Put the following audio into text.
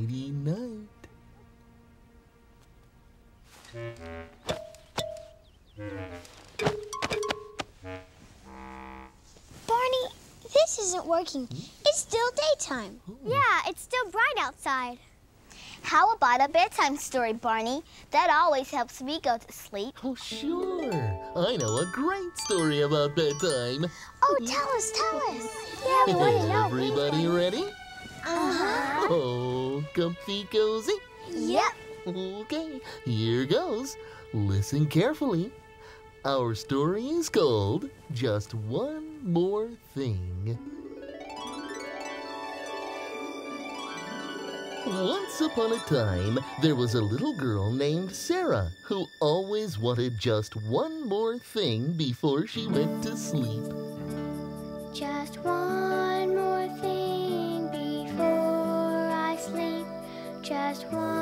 nighty night. Barney, this isn't working. It's still daytime. Yeah, it's still bright outside. How about a bedtime story, Barney? That always helps me go to sleep. Oh, sure. I know a great story about bedtime. Oh, tell us. Yeah, we want to know. Everybody ready? Uh-huh. Oh, comfy cozy? Yep. Okay, here goes. Listen carefully. Our story is called Just One More Thing. Once upon a time, there was a little girl named Sarah who always wanted just one more thing before she went to sleep. Just one more thing before I sleep. Just one